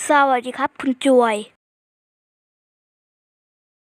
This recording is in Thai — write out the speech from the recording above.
สวัสดีครับคุณจวย